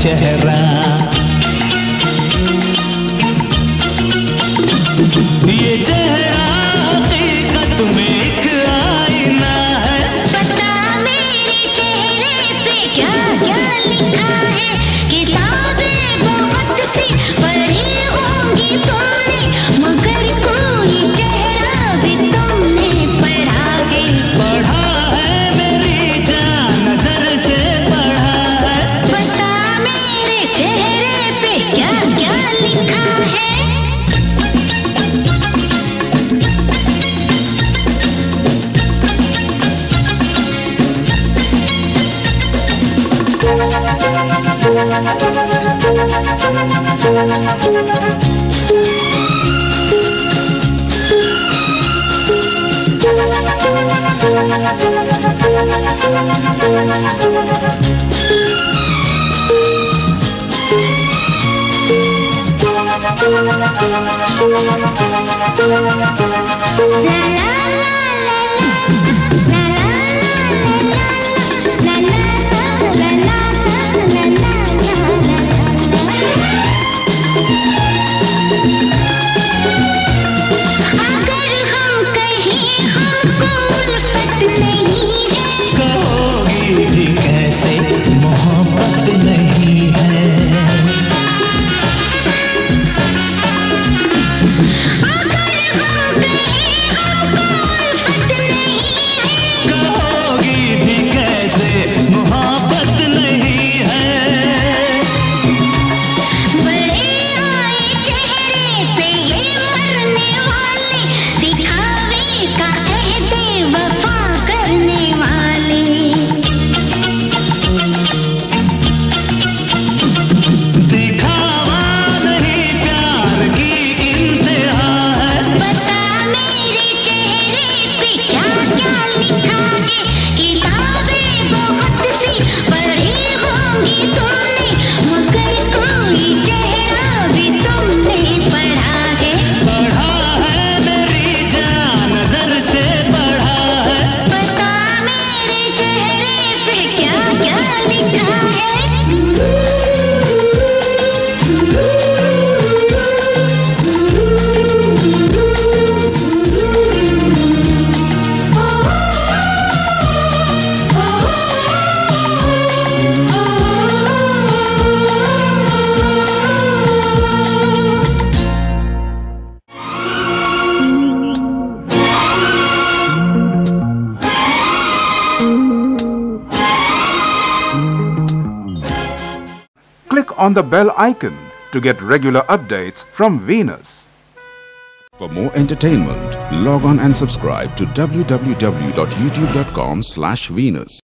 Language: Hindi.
चेहरा। ये चेहरा हकीकत में एक आईना है। पता मेरे चेहरे पे क्या क्या लिखा है। किताबें बहुत सी पढ़ी होंगी तुमने, मगर कोई चेहरा भी तुमने पढ़ा है। पढ़ा है मेरी जान, नजर से पढ़ा है। पता मेरे चेहरे पे क्या क्या लिखा है। Click on the bell icon to get regular updates from Venus. For more entertainment, log on and subscribe to www.youtube.com/Venus.